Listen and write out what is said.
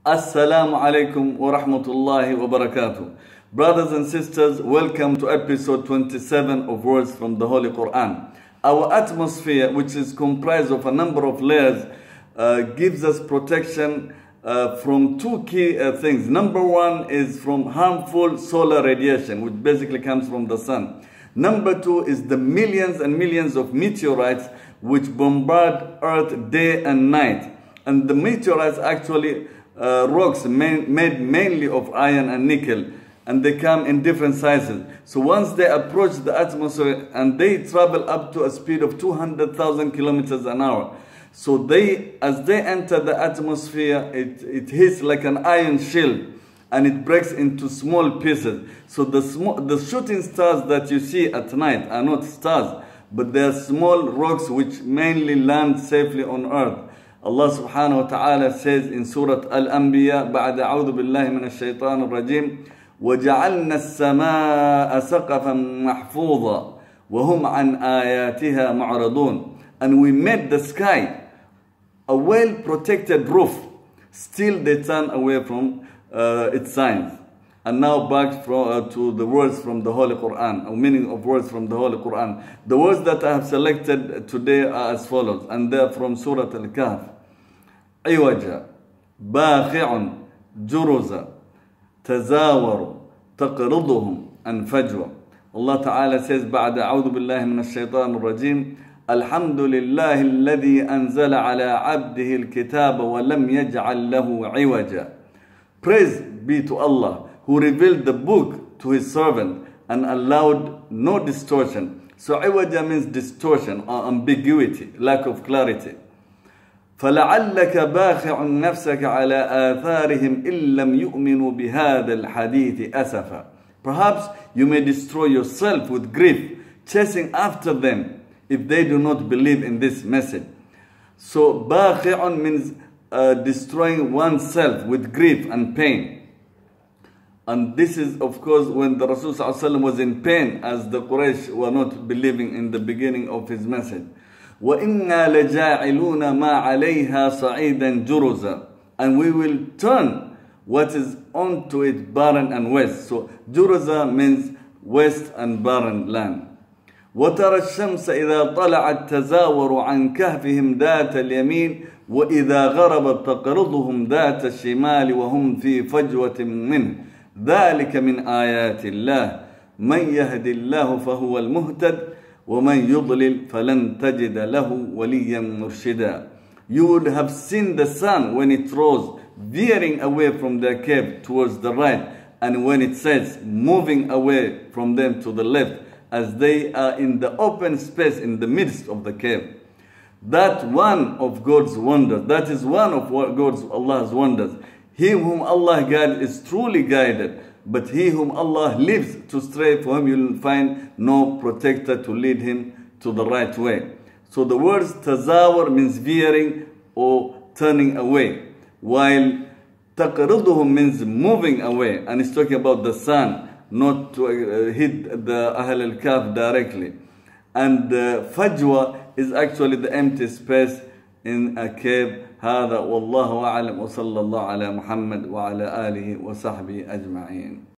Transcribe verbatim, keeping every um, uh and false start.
Assalamu alaikum wa rahmatullahi wa barakatuh. Brothers and sisters, welcome to episode twenty-seven of Words from the Holy Quran. Our atmosphere, which is comprised of a number of layers, uh, gives us protection uh, from two key uh, things. Number one is from harmful solar radiation, which basically comes from the sun. Number two is the millions and millions of meteorites which bombard Earth day and night. And the meteorites actually Uh, rocks main, made mainly of iron and nickel, and they come in different sizes. So once they approach the atmosphere, and they travel up to a speed of two hundred thousand kilometers an hour. So they, as they enter the atmosphere, it, it hits like an iron shield, and it breaks into small pieces. So the, small, the shooting stars that you see at night are not stars, but they are small rocks which mainly land safely on Earth. Allah subhanahu wa ta'ala says in Surah Al-Anbiya, بعد أعوذ بالله من الشيطان الرجيم وجعلنا السماء سقفا محفوظا وهم عن آياتها معرضون. And we made the sky a well-protected roof. Still they turn away from uh, its signs. And now back from, uh, to the words from the Holy Quran, or meaning of words from the Holy Quran. The words that I have selected today are as follows, and they are from Surah Al-Kahf. عوجا باخع جرزا تزاور تقرضهم عن فجوة. Allah Ta'ala says بعد أعوذ بالله من الشيطان الرجيم الحمد لله الذي أنزل على عبده الكتاب ولم يجعل له عوجا. Praise be to Allah who revealed the book to his servant and allowed no distortion. So عوجا means distortion or ambiguity, lack of clarity. فلعلك باخع نفسك على آثارهم إن لم يؤمنوا بهذا الحديث أسفا. Perhaps you may destroy yourself with grief, chasing after them if they do not believe in this message. So باخع means uh, destroying oneself with grief and pain. And this is of course when the Rasul ﷺ was in pain, as the Quraysh were not believing in the beginning of his message. وَإِنَّا لَجَاعِلُونَ مَا عَلَيْهَا صَعِيدًا جُرُزًا. And we will turn what is onto it barren and waste. So جُرُزًا means waste and barren land. وَتَرَى الشَّمْسَ إِذَا طَلَعَتْ تَزَاوَرُ عَنْ كَهْفِهِمْ ذَاتَ الْيَمِينِ وَإِذَا غَرَبَتْ تَقْرِضُهُمْ ذَاتَ الشِّمَالِ وَهُمْ فِي فَجْوَةٍ مِّنْهُ ذَلِكَ مِنْ آيَاتِ اللَّهِ مَنْ يَهْدِ اللَّهُ فَهُوَ الْمُهْتَدِ وَمَنْ يُضْلِلْ فَلَنْ تَجِدَ لَهُ وَلِيًّا مُرْشِدًا. You would have seen the sun when it rose, veering away from their cave towards the right, and when it sets, moving away from them to the left, as they are in the open space in the midst of the cave. That one of God's wonders, that is one of God's, Allah's wonders. He whom Allah guides is truly guided, but he whom Allah leaves to stray, for him you will find no protector to lead him to the right way. So the words tazawar means veering or turning away, while taqriduhum means moving away, and it's talking about the sun, not to uh, hit the Ahl al-Kahf directly. And uh, fajwa is actually the empty space in a cave. هذا والله أعلم وصلى الله على محمد وعلى آله وصحبه أجمعين.